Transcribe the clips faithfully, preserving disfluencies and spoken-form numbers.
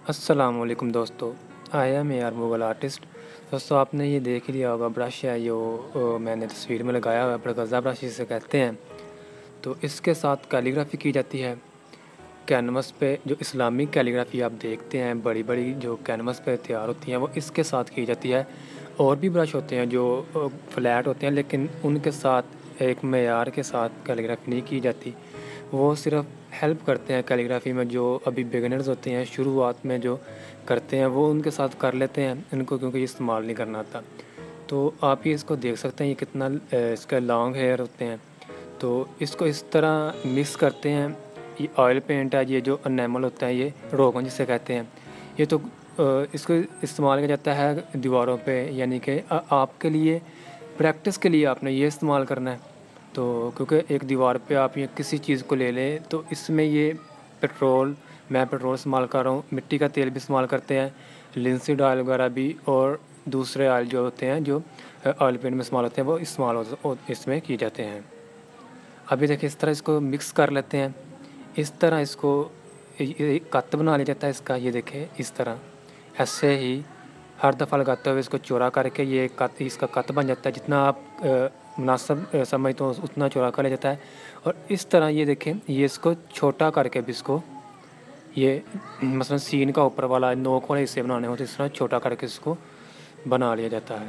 अस्सलाम वालेकुम दोस्तों, I am A R Mughal artist. दोस्तों आपने ये देख ही लिया होगा, ब्रश है जो अ, मैंने तस्वीर में लगाया हुआ है, प्रगज़ा ब्रश जिसे कहते हैं। तो इसके साथ कैलीग्राफी की जाती है कैनवस पे। जो इस्लामिक कैलीग्राफी आप देखते हैं, बड़ी बड़ी जो कैनवस पे तैयार होती हैं, वो इसके साथ की जाती है। और भी ब्रश होते हैं जो फ्लैट होते हैं, लेकिन उनके साथ एक मेयार के साथ कैलीग्राफी नहीं की जाती। वो सिर्फ हेल्प करते हैं कैलीग्राफी में। जो अभी बिगिनर्स होते हैं, शुरुआत में जो करते हैं, वो उनके साथ कर लेते हैं इनको, क्योंकि इस्तेमाल नहीं करना आता। तो आप ये इसको देख सकते हैं, ये कितना इसका लॉन्ग हेयर होते हैं। तो इसको इस तरह मिक्स करते हैं। ये ऑयल पेंट है, ये जो एनेमल होता है, ये रोगन जिसे कहते हैं। ये तो इसको इस्तेमाल किया जाता है दीवारों पे, यानी कि आपके लिए प्रैक्टिस के लिए आपने ये इस्तेमाल करना है। तो क्योंकि एक दीवार पे आप ये किसी चीज़ को ले लें, तो इसमें ये पेट्रोल, मैं पेट्रोल इस्तेमाल कर रहा हूँ, मिट्टी का तेल भी इस्तेमाल करते हैं, लिंसीड ऑयल वगैरह भी, और दूसरे ऑयल जो होते हैं जो ऑयल पेंट में इस्तेमाल होते हैं, वो इस्तेमाल हो इसमें किए जाते हैं। अभी देखिए इस तरह इसको मिक्स कर लेते हैं। इस तरह इसको कत बना लिया जाता है इसका। ये देखें इस तरह, ऐसे ही हर दफ़ा लगाते हुए इसको चौड़ा करके ये कत इसका कत बन जाता है। जितना आप मुनासिब समझते हो उतना चौड़ा कर लिया जाता है। और इस तरह ये देखें, ये इसको छोटा करके भी इसको, ये मसलन सीन का ऊपर वाला नोक वाले हिस्से बनाने हो तो इस तरह छोटा करके इसको बना लिया जाता है।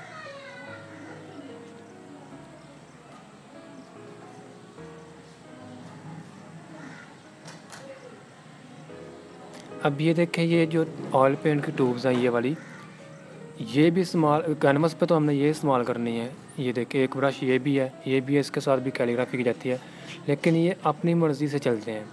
अब ये देखें, ये जो ऑयल पेंट की ट्यूब्स हैं ये वाली, ये भी इस्तेमाल कैनवस पे तो हमने ये इस्तेमाल करनी है। ये देखिए एक ब्रश ये भी है, ये भी है, इसके साथ भी कैलीग्राफी की जाती है। लेकिन ये अपनी मर्ज़ी से चलते हैं,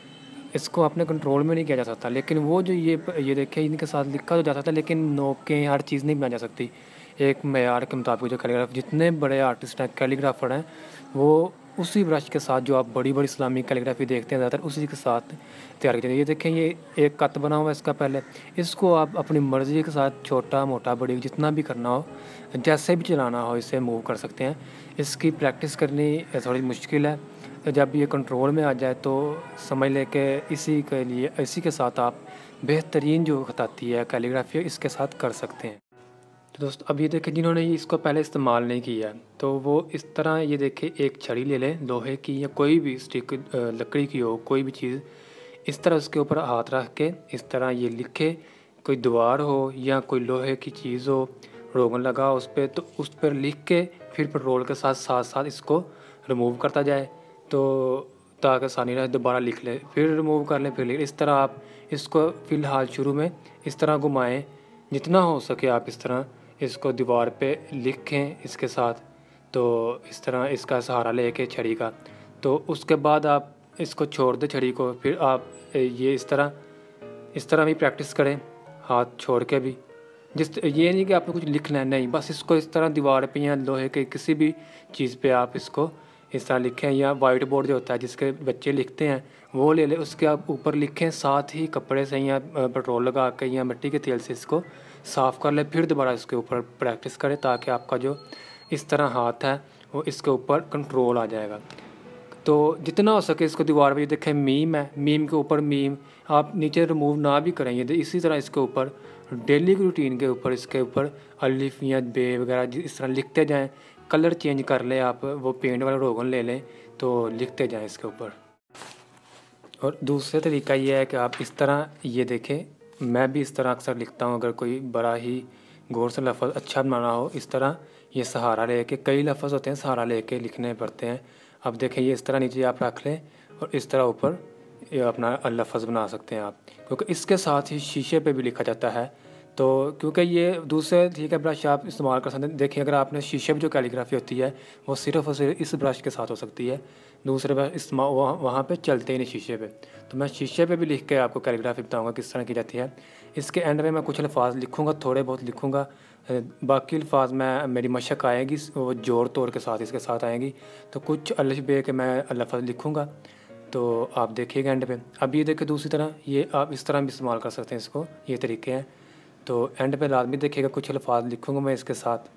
इसको अपने कंट्रोल में नहीं किया जा सकता। लेकिन वो जो ये ये देखें, इनके साथ लिखा तो जा सकता है, लेकिन नोकें हर चीज़ नहीं बना जा सकती एक मेयार के मुताबिक। जो कैलीग्राफ जितने बड़े आर्टिस्ट हैं, कैलीग्राफर हैं, वो उसी ब्रश के साथ, जो आप बड़ी बड़ी इस्लामिक कैलीग्राफी देखते हैं ज़्यादातर, उसी के साथ तैयार किया। ये देखें, ये एक कत बना हुआ है इसका पहले। इसको आप अपनी मर्ज़ी के साथ छोटा मोटा बड़ी जितना भी करना हो, जैसे भी चलाना हो, इसे मूव कर सकते हैं। इसकी प्रैक्टिस करनी थोड़ी मुश्किल है। जब ये कंट्रोल में आ जाए तो समझ लें कि इसी के लिए इसी के साथ आप बेहतरीन जो खताती है कैलीग्राफी, इसके साथ कर सकते हैं। तो दोस्तों अब ये देखें, जिन्होंने इसको पहले इस्तेमाल नहीं किया तो वो इस तरह, ये देखें एक छड़ी ले लें लोहे की या कोई भी स्टिक, लकड़ी की हो, कोई भी चीज़, इस तरह उसके ऊपर हाथ रख के इस तरह ये लिखे। कोई दीवार हो या कोई लोहे की चीज़ हो, रोगन लगा उस पर, तो उस पर लिख के फिर पेट्रोल के साथ साथ साथ इसको रिमूव करता जाए, तो ताकि आसानी रहे। दोबारा लिख ले, फिर रिमूव कर लें, फिर लिख। इस तरह आप इसको फ़िलहाल शुरू में इस तरह घुमाएं, जितना हो सके आप इस तरह इसको दीवार पे लिखें इसके साथ। तो इस तरह इसका सहारा लेके छड़ी का, तो उसके बाद आप इसको छोड़ दें छड़ी को। फिर आप ये इस तरह इस तरह भी प्रैक्टिस करें, हाथ छोड़ के भी। जिस ये नहीं कि आपको कुछ लिखना है, नहीं, बस इसको इस तरह दीवार पे या लोहे के किसी भी चीज़ पे आप इसको इस तरह लिखें। या वाइट बोर्ड जो होता है जिसके बच्चे लिखते हैं, वो ले लें, उसके आप ऊपर लिखें। साथ ही कपड़े से या पेट्रोल लगा के या मिट्टी के तेल से इसको साफ़ कर लें, फिर दोबारा इसके ऊपर प्रैक्टिस करें, ताकि आपका जो इस तरह हाथ है वो इसके ऊपर कंट्रोल आ जाएगा। तो जितना हो सके इसको दीवार पे, देखें मीम है, मीम के ऊपर मीम आप नीचे रिमूव ना भी करें, ये इसी तरह इसके ऊपर डेली की रूटीन के ऊपर इसके ऊपर अलिफ या बे वगैरह इस तरह लिखते जाएं। कलर चेंज कर लें आप, वो पेंट वाला रोगन ले लें, तो लिखते जाएं इसके ऊपर। और दूसरा तरीका ये है कि आप इस तरह, ये देखें, मैं भी इस तरह अक्सर लिखता हूँ। अगर कोई बड़ा ही गौर से लफ्ज़ अच्छा बनाना हो, इस तरह ये सहारा लेके, कई लफ्ज़ होते हैं सहारा लेके लिखने पड़ते हैं। अब देखें, ये इस तरह नीचे आप रख लें और इस तरह ऊपर ये अपना लफ्ज़ बना सकते हैं आप, क्योंकि इसके साथ ही शीशे पे भी लिखा जाता है। तो क्योंकि ये दूसरे ठीक है ब्रश आप इस्तेमाल कर सकते हैं। देखिए, अगर आपने शीशे पे जो कैलीग्राफी होती है वो सिर्फ़ और सिर्फ इस ब्रश के साथ हो सकती है, दूसरे ब्रश इस्तेमाल वहाँ वहाँ पे चलते ही नहीं शीशे पे। तो मैं शीशे पे भी लिख के आपको कैलीग्राफी बताऊँगा किस तरह की जाती है। इसके एंड में मैं कुछ अल्फाज लिखूँगा, थोड़े बहुत लिखूँगा, बाकी अल्फाज मैं मेरी मशक आएगी वो जोड़ तोड़ के साथ इसके साथ आएंगी। तो कुछ अलिफ बे के मैं लफ्ज़ लिखूँगा, तो आप देखिएगा एंड पे। अब ये देखिए दूसरी तरह, ये आप इस तरह भी इस्तेमाल कर सकते हैं इसको, ये तरीके हैं। तो एंड पे लाजमी देखिएगा कुछ अल्फाज लिखूँगा मैं इसके साथ।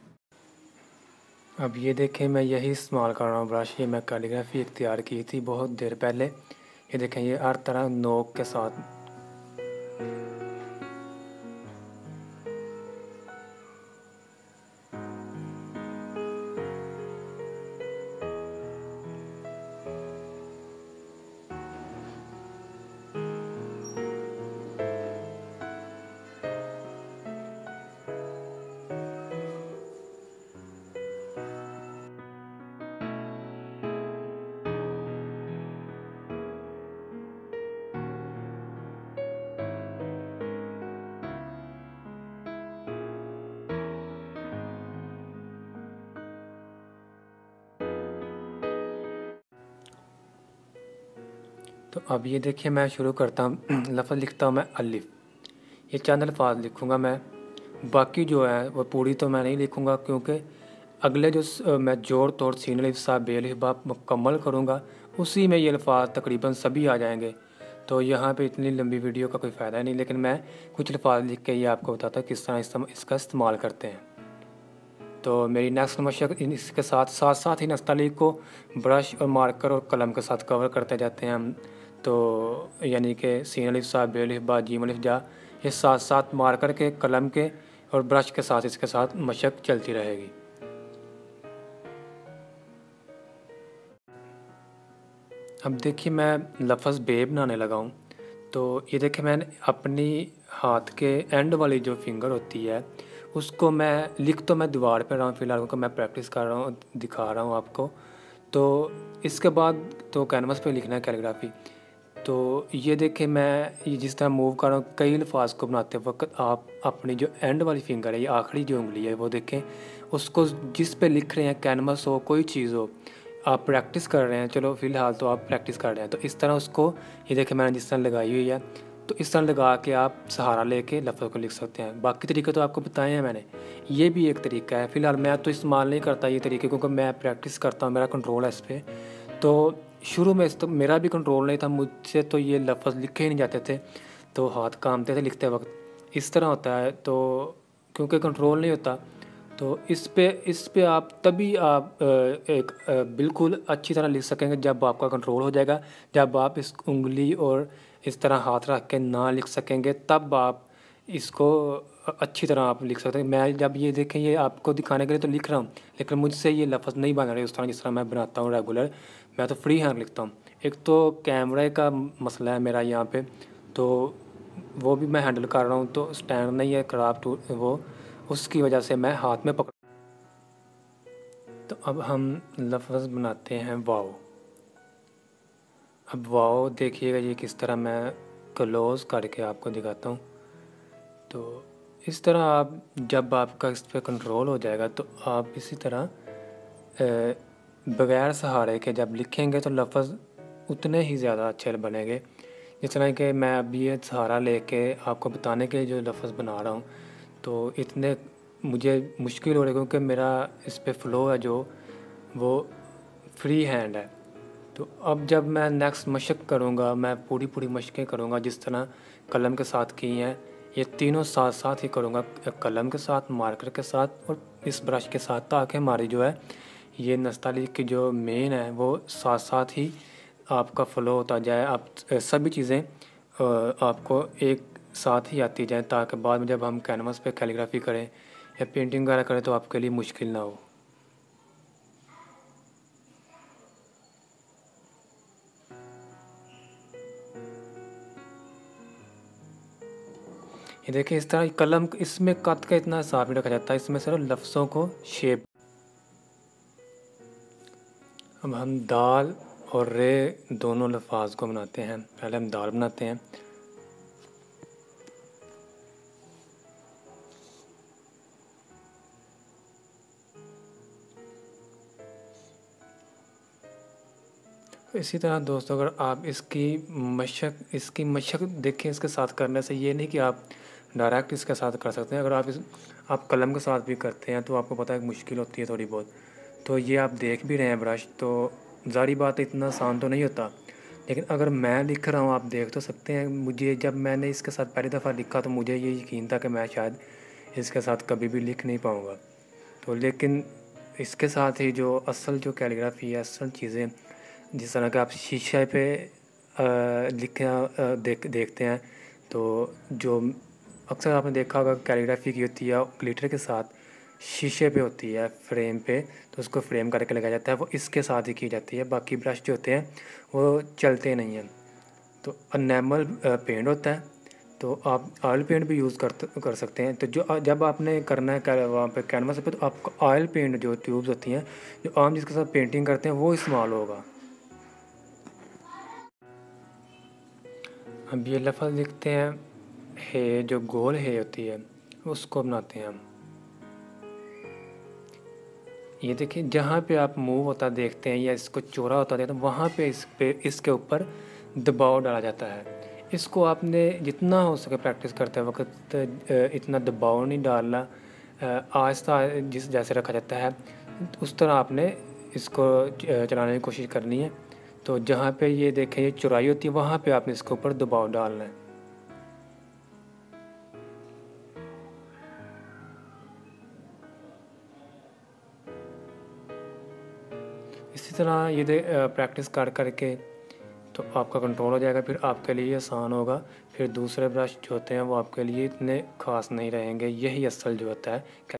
अब ये देखें, मैं यही इस्तेमाल कर रहा हूँ ब्रश। ये मैं कैलीग्राफी इख्तियार की थी बहुत देर पहले। ये देखें, ये हर तरह नोक के साथ तो अब ये देखिए मैं शुरू करता हूँ। लफ्ज़ लिखता हूँ मैं अलिफ, ये चंद अल्फाज लिखूँगा मैं, बाकी जो है वो पूरी तो मैं नहीं लिखूँगा, क्योंकि अगले जो स- मैं जोड़ तोड़ सीन अलिफ सा बे अलिफ बा मुकम्मल करूँगा, उसी में ये अल्फाज तकरीबन सभी आ जाएंगे। तो यहाँ पे इतनी लंबी वीडियो का कोई फ़ायदा नहीं, लेकिन मैं कुछ अल्फाज लिख के ये आपको बताता हूँ किस तरह इस्तेम- इसका इस्तेमाल करते हैं। तो मेरी नेक्स्ट मशक इन इसके साथ साथ साथ ही नस्ताली को ब्रश और मार्कर और कलम के साथ कवर करते जाते हैं हम। तो यानी कि सीन अलिफ सा बे अलिफ बा जीम अलिफ जा, ये साथ साथ मार्कर के, कलम के और ब्रश के साथ इसके साथ मशक चलती रहेगी। अब देखिए मैं लफ्ज़ बे बनाने लगा हूँ। तो ये देखिए मैंने अपनी हाथ के एंड वाली जो फिंगर होती है उसको मैं लिख तो मैं दीवार पे रहा हूँ फ़िलहाल, क्योंकि मैं प्रैक्टिस कर रहा हूँ, दिखा रहा हूँ आपको। तो इसके बाद तो कैनवस पे लिखना है कैलीग्राफी। तो ये देखें मैं ये जिस तरह मूव कर रहा हूँ, कई अल्फाज को बनाते वक्त आप अपनी जो एंड वाली फिंगर है, ये आखिरी जो उंगली है, वो देखें, उसको जिस पे लिख रहे हैं, कैनवस हो कोई चीज़ हो, आप प्रैक्टिस कर रहे हैं, चलो फ़िलहाल तो आप प्रैक्टिस कर रहे हैं, तो इस तरह उसको ये देखें मैंने जिस तरह लगाई हुई है, तो इस तरह लगा के आप सहारा लेके लफ्ज़ को लिख सकते हैं। बाकी तरीके तो आपको बताए हैं मैंने, ये भी एक तरीका है। फ़िलहाल मैं तो इस्तेमाल नहीं करता ये तरीके, क्योंकि मैं प्रैक्टिस करता हूँ, मेरा कंट्रोल है इस पर। तो शुरू में तो मेरा भी कंट्रोल नहीं था, मुझसे तो ये लफ्ज़ लिखे ही नहीं जाते थे, तो हाथ कांपते थे लिखते वक्त। इस तरह होता है, तो क्योंकि कंट्रोल नहीं होता, तो इस पे इस पे आप तभी आप अ, एक अ, बिल्कुल अच्छी तरह लिख सकेंगे जब आपका कंट्रोल हो जाएगा। जब आप इस उंगली और इस तरह हाथ रख के ना लिख सकेंगे, तब आप इसको अच्छी तरह आप लिख सकते हैं। मैं जब ये देखें, ये आपको दिखाने के लिए तो लिख रहा हूँ, लेकिन मुझसे ये लफ्ज़ नहीं बन रहे उस तरह जिस तरह मैं बनाता हूँ रेगुलर। मैं तो फ्री हैंड लिखता हूँ। एक तो कैमरे का मसला है मेरा यहाँ पे, तो वो भी मैं हैंडल कर रहा हूँ, तो स्टैंड नहीं है क्राफ्ट वो, उसकी वजह से मैं हाथ में पकड़। तो अब हम लफ्ज़ बनाते हैं वाओ। अब वाओ देखिएगा ये किस तरह मैं क्लोज़ करके आपको दिखाता हूँ। तो इस तरह आप जब आपका इस पर कंट्रोल हो जाएगा, तो आप इसी तरह बग़ैर सहारे के जब लिखेंगे तो लफ्ज़ उतने ही ज़्यादा अच्छे बनेंगे। जिस तरह कि मैं अभी ये सहारा लेके आपको बताने के लिए जो लफ्ज़ बना रहा हूँ, तो इतने मुझे मुश्किल हो रही है, क्योंकि मेरा इस पे फ़्लो है जो वो फ्री हैंड है। तो अब जब मैं नेक्स्ट मशक करूँगा, मैं पूरी पूरी मशक़ें करूँगा जिस तरह कलम के साथ की हैं, ये तीनों साथ साथ ही करूँगा, कलम के साथ, मार्कर के साथ और इस ब्रश के साथ, ताकि हमारी जो है ये नस्ताली की जो मेन है वो साथ साथ ही आपका फ़्लो होता जाए। आप सभी चीज़ें आपको एक साथ ही आती जाएँ, ताकि बाद में जब हम कैनवस पे कैलीग्राफी करें या पेंटिंग वगैरह करें तो आपके लिए मुश्किल ना हो। ये देखिए इस तरह कलम इसमें कत का इतना हिसाब नहीं रखा जाता, इसमें सिर्फ लफ्ज़ों को शेप। अब हम दाल और रे दोनों अल्फाज को बनाते हैं। पहले हम दाल बनाते हैं। इसी तरह दोस्तों, अगर आप इसकी मशक इसकी मशक देखें, इसके साथ करने से ये नहीं कि आप डायरेक्ट इसके साथ कर सकते हैं। अगर आप इस आप कलम के साथ भी करते हैं तो आपको पता है मुश्किल होती है थोड़ी बहुत। तो ये आप देख भी रहे हैं ब्रश, तो ज़ाहिर बात है इतना आसान तो नहीं होता, लेकिन अगर मैं लिख रहा हूँ आप देख तो सकते हैं। मुझे जब मैंने इसके साथ पहली दफ़ा लिखा तो मुझे ये यकीन था कि मैं शायद इसके साथ कभी भी लिख नहीं पाऊँगा। तो लेकिन इसके साथ ही जो असल जो कैलीग्राफी है, असल चीज़ें जिस तरह का आप शीशे पे लिखना देख देखते हैं, तो जो अक्सर आपने देखा होगा कैलीग्राफी की होती है ग्लिटर के साथ शीशे पे होती है फ्रेम पे, तो उसको फ्रेम करके लगाया जाता है, वो इसके साथ ही की जाती है। बाकी ब्रश जो होते हैं वो चलते नहीं हैं। तो एनेमल पेंट होता है, तो आप ऑयल पेंट भी यूज़ कर कर सकते हैं। तो जो जब आपने करना है वहाँ पे कैनवास पे, तो आपको ऑयल पेंट जो ट्यूब्स होती हैं जो आम जिसके साथ पेंटिंग करते हैं वो इस्तेमाल होगा। अब ये लफ्ज़ लिखते हैं, है जो गोल है होती है उसको बनाते हैं हम। ये देखिए जहाँ पे आप मूव होता देखते हैं या इसको चौड़ा होता देखते हैं, वहाँ पे इस पे इसके ऊपर दबाव डाला जाता है। इसको आपने जितना हो सके प्रैक्टिस करते वक्त इतना दबाव नहीं डालना, आहिस्ता जिस जैसे रखा जाता है उस तरह आपने इसको चलाने की कोशिश करनी है। तो जहाँ पे ये देखें ये चौड़ाई होती है वहाँ पे आपने इसके ऊपर दबाव डालना है। इसी तरह ये दे प्रैक्टिस कर करके तो आपका कंट्रोल हो जाएगा, फिर आपके लिए आसान होगा। फिर दूसरे ब्रश जो होते हैं वो आपके लिए इतने ख़ास नहीं रहेंगे। यही असल जो होता है।